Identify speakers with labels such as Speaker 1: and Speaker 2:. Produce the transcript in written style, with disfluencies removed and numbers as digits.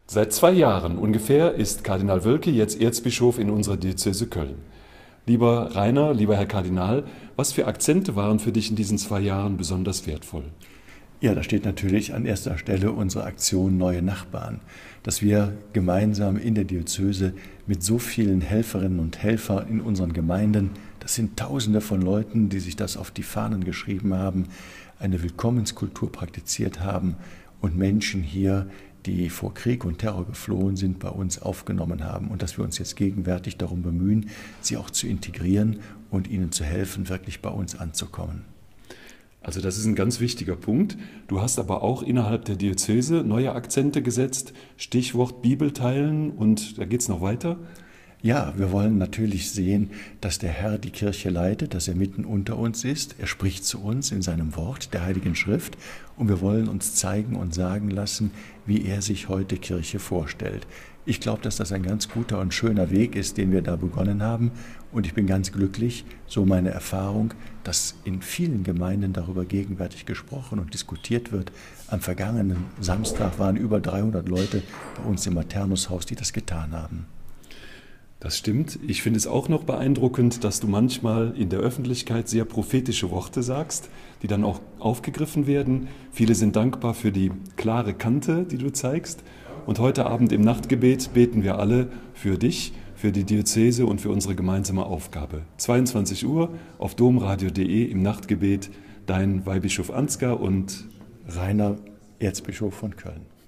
Speaker 1: Seit 2 Jahren ungefähr ist Kardinal Wölki jetzt Erzbischof in unserer Diözese Köln. Lieber Rainer, lieber Herr Kardinal, was für Akzente waren für dich in diesen 2 Jahren besonders wertvoll?
Speaker 2: Ja, da steht natürlich an erster Stelle unsere Aktion Neue Nachbarn, dass wir gemeinsam in der Diözese mit so vielen Helferinnen und Helfern in unseren Gemeinden, das sind Tausende von Leuten, die sich das auf die Fahnen geschrieben haben, eine Willkommenskultur praktiziert haben und Menschen hier, die vor Krieg und Terror geflohen sind, bei uns aufgenommen haben und dass wir uns jetzt gegenwärtig darum bemühen, sie auch zu integrieren und ihnen zu helfen, wirklich bei uns anzukommen.
Speaker 1: Also das ist ein ganz wichtiger Punkt. Du hast aber auch innerhalb der Diözese neue Akzente gesetzt, Stichwort Bibelteilen, und da geht es noch weiter.
Speaker 2: Ja, wir wollen natürlich sehen, dass der Herr die Kirche leitet, dass er mitten unter uns ist. Er spricht zu uns in seinem Wort, der Heiligen Schrift, und wir wollen uns zeigen und sagen lassen, wie er sich heute Kirche vorstellt. Ich glaube, dass das ein ganz guter und schöner Weg ist, den wir da begonnen haben, und ich bin ganz glücklich, so meine Erfahrung, dass in vielen Gemeinden darüber gegenwärtig gesprochen und diskutiert wird. Am vergangenen Samstag waren über 300 Leute bei uns im Maternushaus, die das getan haben.
Speaker 1: Das stimmt. Ich finde es auch noch beeindruckend, dass du manchmal in der Öffentlichkeit sehr prophetische Worte sagst, die dann auch aufgegriffen werden. Viele sind dankbar für die klare Kante, die du zeigst. Und heute Abend im Nachtgebet beten wir alle für dich, für die Diözese und für unsere gemeinsame Aufgabe. 22 Uhr auf domradio.de im Nachtgebet, dein Weihbischof Ansgar und
Speaker 2: Rainer, Erzbischof von Köln.